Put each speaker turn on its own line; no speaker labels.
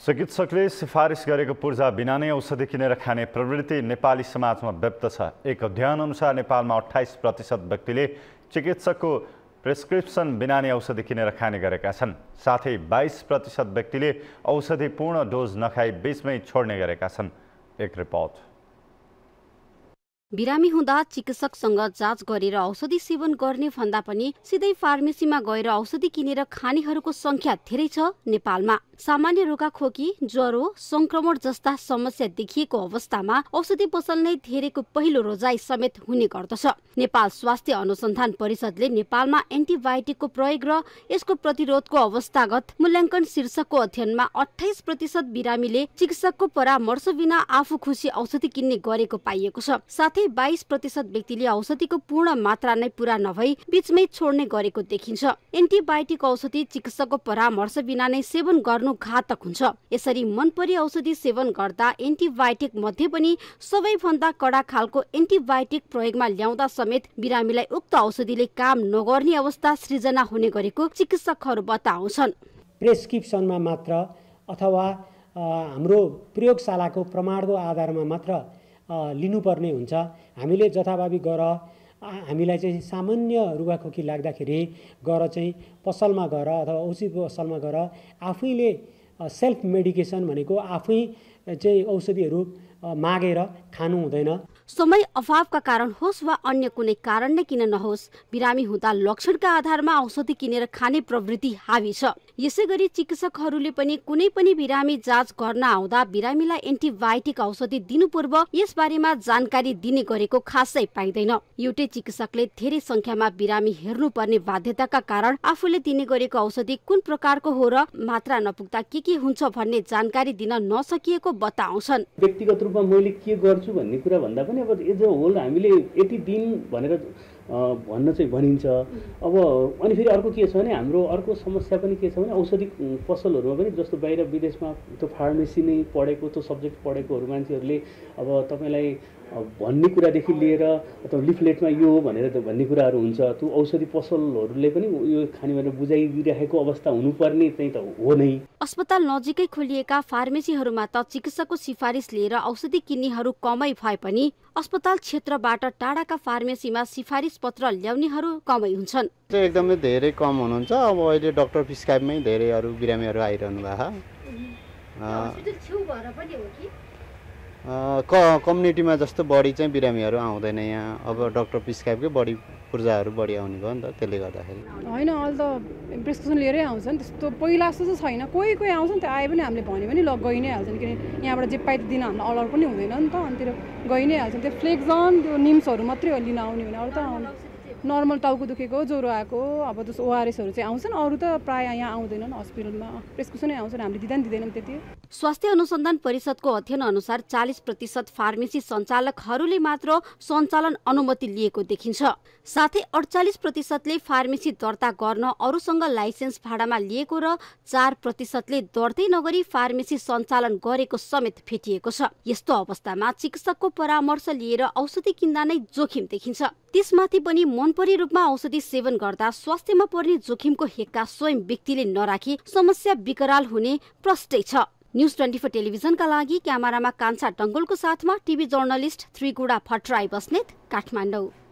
चिकित्सकले सिफारिस गरेको पूर्जा बिना नै औषधि किनेर खाने प्रवृत्ति नेपाली समाजमा व्याप्त छ। एक अध्ययन अनुसार नेपालमा 28% व्यक्तिले चिकित्सकको प्रेस्क्रिप्सन बिना नै औषधि किनेर खाने गरेका छन्। साथै 22% व्यक्तिले औषधि पूर्ण डोज नखाई बीचमै छोड्ने गरेका छन्। एक रिपोर्ट।
बिरामी हुँदा चिकित्सकसँग जाँच गरेर औषधि सेवन गर्ने भन्दा पनि सिधै फार्मेसीमा गएर औषधि किनेर खानेहरूको संख्या धेरै छ नेपालमा। सामान्य रुगाखोकी, ज्वरो, संक्रमण जस्ता समस्या देखिएको अवस्थामा औषधि पसल नै धेरैको पहिलो रोजाइ समेत हुने गर्दछ। नेपाल स्वास्थ्य अनुसन्धान परिषदले नेपालमा एन्टिबायोटिकको प्रयोग र यसको प्रतिरोधको अवस्थागत मूल्याङ्कन शीर्षकको अध्ययनमा 28% बिरामीले चिकित्सकको परामर्श बिना आफू खुसी औषधि किन्ने गरेको पाइएको छ। साथै 22% व्यक्तिले औषधिको पूर्ण मात्रा नै पूरा नभई बीचमै छोड्ने गरेको देखिन्छ। एन्टिबायोटिक औषधि चिकित्सकको परामर्श बिना नै सेवन गर्नु घातक हुन्छ। यसरी मनपरी औषधि सेवन गर्दा एन्टिबायोटिक मध्ये पनि सबैभन्दा कडा खालको एन्टिबायोटिक प्रयोगमा ल्याउँदा समेत बिरामीलाई उक्त औषधिले काम नगर्ने अवस्था सृजना हुने गरेको चिकित्सकहरू बताउँछन्।
प्रेस्क्रिप्सनमा मात्र अथवा हाम्रो प्रयोगशालाको प्रमाणको आधारमा मात्र लिनुपर्ने हुन्छ। हामीले जथाभावी गर हामीलाई चाहिँ सामान्य रुगाखोकी लाग्दाखेरि गएर चाहिँ पसलमा गएर अथवा औषधि पसलमा गएर आफैले सेल्फ मेडिकेसन भनेको आफै चाहिँ औषधिहरू मागेर खानु हुँदैन।
समय अभावका कारण होस् वा अन्य कुनै कारण नै किन नहोस्, बिरामी हुँदा लक्षणका आधारमा औषधि किनेर खाने प्रवृत्ति हावी छ। यसैगरी चिकित्सकहरूले पनि कुनै पनि बिरामी जाँच गर्न आउँदा बिरामीलाई एन्टिबायोटिक औषधि दिनु पूर्व यसबारेमा जानकारी दिने गरेको खासै पाइँदैन। एउटै चिकित्सकले धेरै संख्यामा बिरामी हेर्नुपर्ने बाध्यताका कारण आफूले दिने गरेको औषधि कुन प्रकारको हो र मात्रा नपुग्दा के हुन्छ भन्ने जानकारी दिन नसकिएको बताउँछन्।
व्यक्तिगत रूपमा मैले के गर्छु भन्ने कुरा भन्दा पनि अब एज अ होल हामीले यति दिन भनेर भन्न चाहिँ भनिन्छ। अब अनि फेरि अर्को के छ भने हाम्रो अर्को समस्या पनि के छ भने औषधि पसलहरूमा पनि जस्तो बाहिर विदेशमा त्यो फार्मेसी नै पढेको त्यो सब्जेक्ट पढेकोहरू मान्छेहरूले अब तपाईँलाई भन्ने कुरादेखि लिएर अथवा लिफलेटमा यो हो भनेर भन्ने कुराहरू हुन्छ। त्यो औषधि पसलहरूले पनि यो खाने भनेर बुझाइदिइराखेको अवस्था हुनुपर्ने चाहिँ त हो नै।
अस्पताल नजिकै खोलिएका फार्मेसीहरूमा त चिकित्सकको सिफारिस लिएर औषधि किन्नेहरू कमै भए पनि अस्पताल क्षेत्रबाट टाढाका फार्मेसीमा सिफारिस पत्र ल्याउनेहरू कमै हुन्छन्।
एकदमै धेरै कम हुनुहुन्छ। अब अहिले डाक्टर प्रिस्क्राइबमै धेरै बिरामीहरू आइरहनु भएको कम्युनिटीमा जस्तो बढी चाहिँ बिरामीहरू आउँदैन यहाँ। अब डाक्टर प्रिस्क्राइबकै बढी पूर्जाहरू बढी आउने भयो नि त, त्यसले गर्दाखेरि
होइन। अहिले त प्रेस्क्रिप्सन लिएरै आउँछन्, त्यस्तो पहिला जस्तो चाहिँ छैन। कोही आउँछ नि, त्यो आए पनि हामीले भन्यो भने ल गइ नै हाल्छन्। किनकि यहाँबाट जे पाइ दिन हामीलाई अलाउ पनि हुँदैन नि त, अनि त्यो गइ नै हाल्छन्। त्यो फ्लेक्जन त्यो निम्सहरू मात्रै हो लिन आउने भने, अरू त नर्मल टाउको दुखेको, ज्वरो आएको, अब जस्तो ओआरएसहरू चाहिँ आउँछन्। अरू त प्रायः यहाँ आउँदैनन् हस्पिटलमा, प्रेस्क्रिप्सनै आउँछन्। हामीले दिँदैनौँ त्यति।
स्वास्थ्य अनुसन्धान परिषदको अध्ययन अनुसार 40% फार्मेसी सञ्चालकहरूले मात्र सञ्चालन अनुमति लिएको देखिन्छ। साथै 48%ले फार्मेसी दर्ता गर्न अरूसँग लाइसेन्स भाडामा लिएको र 4%ले दर्तै नगरी फार्मेसी सञ्चालन गरेको समेत भेटिएको छ। यस्तो अवस्थामा चिकित्सकको परामर्श लिएर औषधि किन्दा नै जोखिम देखिन्छ। त्यसमाथि पनि मनपरी रूपमा औषधि सेवन गर्दा स्वास्थ्यमा पर्ने जोखिमको हेक्का स्वयं व्यक्तिले नराखी समस्या विकराल हुने प्रष्टै छ। न्यूज 24 टेलिभिजनका लागि क्यामेरामा कान्छा डङ्गोलको साथमा टिभी जर्नलिस्ट त्रिगुडा भट्टराई बस्नेत, काठमाडौँ।